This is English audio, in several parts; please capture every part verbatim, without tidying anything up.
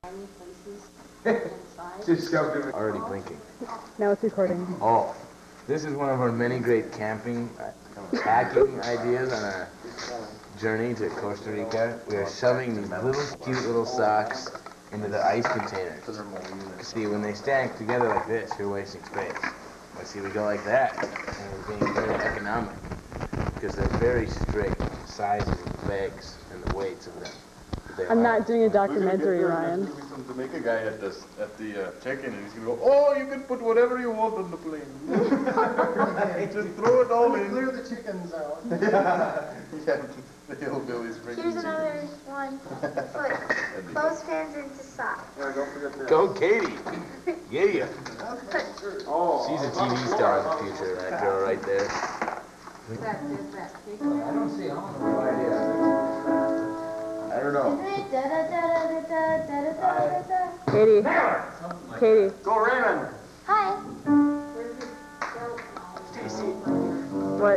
Already blinking. Now it's recording. Oh, this is one of our many great camping, packing ideas on our journey to Costa Rica. We are shoving these little cute little socks into the ice containers. See, when they stack together like this, you're wasting space. But see, we go like that, and we're being very economic, because they're very strict sizes of bags and the weights of them. I'm not doing a documentary, Ryan. There's some Jamaican guy at this at the uh, check-in, and he's gonna go, "Oh, you can put whatever you want on the plane. Just throw it all in." Clear the chickens out. Yeah, yeah. The hillbillies bring Here's another one. Put clothespins into socks. Yeah, don't forget that. Go, Katy. Yeah. Oh, She's a T V star in the future, that girl right there. I don't see how. No idea. I don't know. Katy. Katy. Go Raymond. Hi. Tracey. What?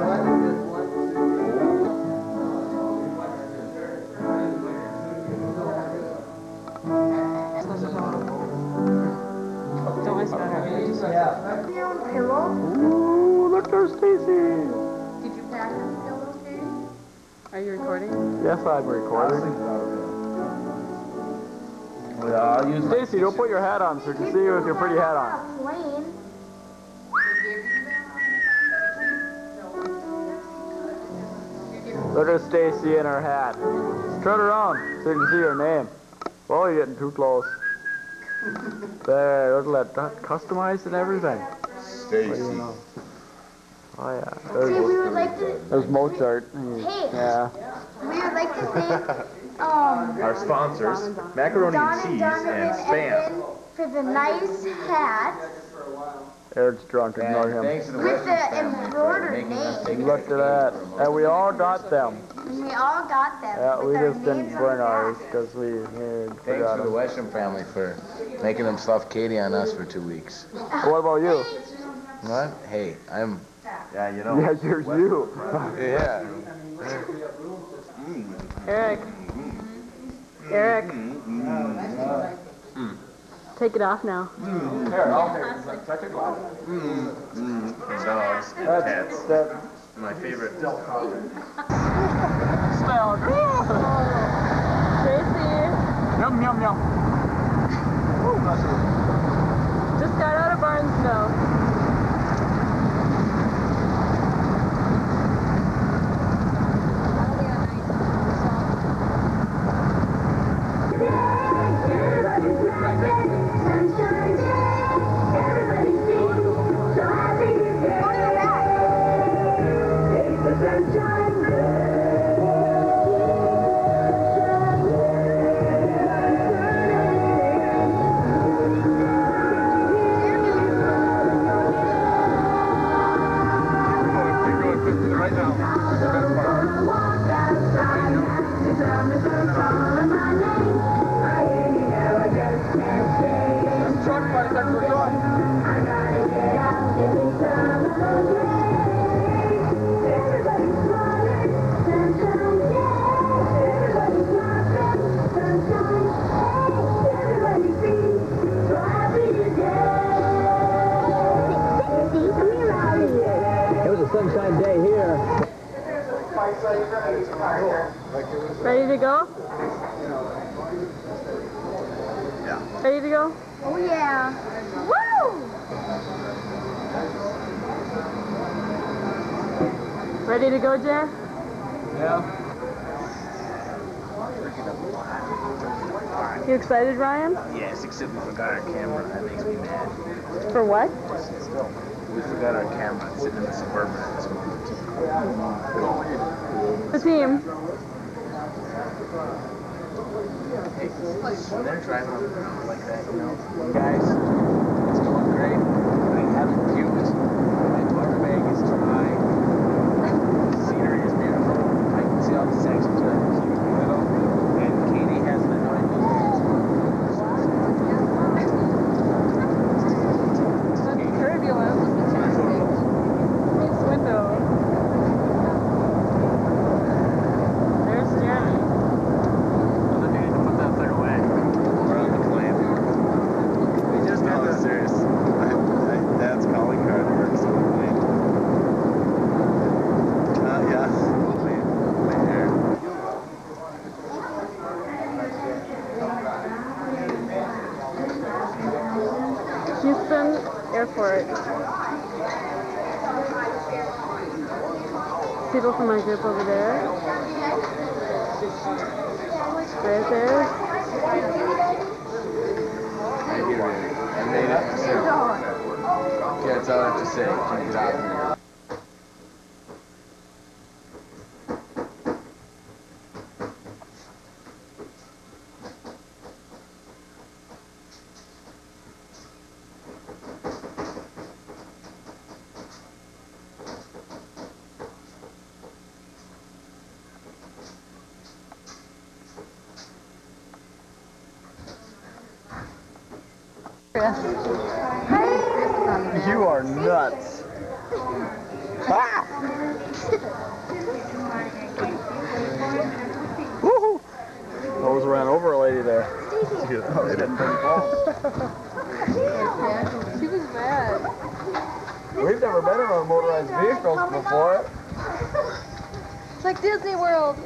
Don't waste that. Yeah. Your own pillow? Ooh, look, there's Tracey. Did you pack a pillow, Katy? Are you recording? Yes, I'm recording. I'll use my Stacey, don't put your hat on so we can see you with your pretty hat on. Plane. Look at Stacey in her hat. Turn around so you can see her name. Oh, you're getting too close. There, look at that. Customized and everything. Stacy. What do you know? Oh, yeah. See, There's, we would like to. there's Mozart. Hey. Yeah. We would like to thank um, Our sponsors, macaroni Don and and cheese Donovan and spam. Edmund for the nice hat Eric's drunk, ignore him. Thanks to the with Westrom the family for embroidered making us take name. Look at that. And we all got them. And we all got them. Yeah, with we our just didn't names on bring the ours back. because we, we Thanks forgot to the them. Westrom family for making them slough Katy on us for two weeks. What about you? What? Hey, I'm... Yeah, you know. Yeah, you're you. Yeah. Eric. Eric. Take it off now. Here, I'll take it. Touch it. Dogs and That's, cats. that's My favorite. smell. Tracey. Yum, yum, yum. Just got out of Barnesville. Sunshine day here. Ready to go? Yeah. Ready to go? Oh yeah. Woo! Ready to go, Jer? Yeah. You excited, Ryan? Yes, except we forgot our camera. That makes me mad. For what? We forgot our camera. It's sitting in the Suburban at this moment. The team. Hey, when they're driving on the ground like that, you know, guys, it's going great. I haven't puked. My water bag is dry. The scenery is beautiful. I can see all the sections where I'm keeping little. And Katy hasn't annoyed me yet. Turbulence. This window. There's Jeremy. Well, then you need to put that thing away. trip over there. Right there. Right here, really. I made it. Okay, that's all I have to say. Keep it out here. You are nuts. Ah! Woohoo! Almost ran over a lady there. She was mad. We've never been in on motorized vehicles before. It's like Disney World.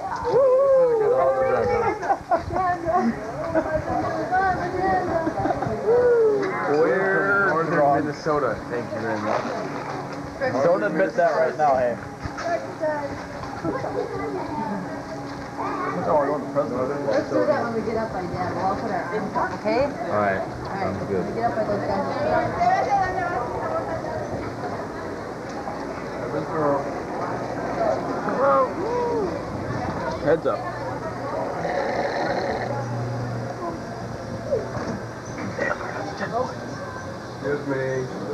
We're Northern Minnesota. Thank you very much. Don't admit that right now, hey. Oh, we're going to President. Let's do that when we get up by Dad. We'll all put our arms up, okay? All right. Sounds When good. we get up by those guys. Heads up. Excuse me.